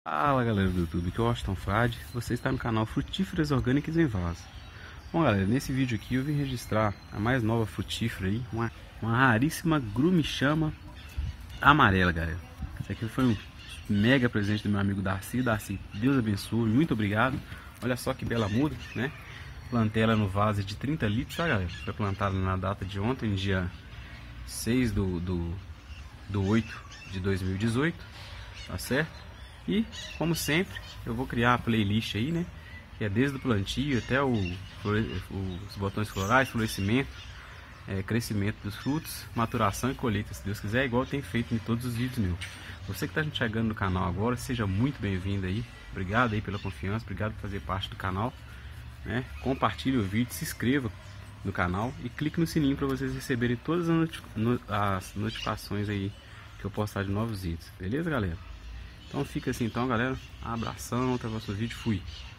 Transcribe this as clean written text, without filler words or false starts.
Fala galera do YouTube, aqui é o Washington Frade, você está no canal Frutíferas Orgânicas em Vaso. Bom galera, nesse vídeo aqui eu vim registrar a mais nova frutífera aí, uma raríssima grumichama amarela, galera. Esse aqui foi um mega presente do meu amigo Darcy. Darcy, Deus abençoe, muito obrigado. Olha só que bela muda, né? Plantei ela no vaso de 30 litros, tá galera? Foi plantada na data de ontem, dia 6 do 8 de 2018, tá certo? E, como sempre, eu vou criar a playlist aí, né? Que é desde o plantio até os botões florais, florescimento, crescimento dos frutos, maturação e colheita, se Deus quiser, igual eu tenho feito em todos os vídeos meus. Você que está chegando no canal agora, seja muito bem-vindo aí. Obrigado aí pela confiança, obrigado por fazer parte do canal, né? Compartilhe o vídeo, se inscreva no canal e clique no sininho para vocês receberem todas as notificações aí que eu postar de novos vídeos. Beleza, galera? Então fica assim então, galera. Abração, até o próximo vídeo. Fui!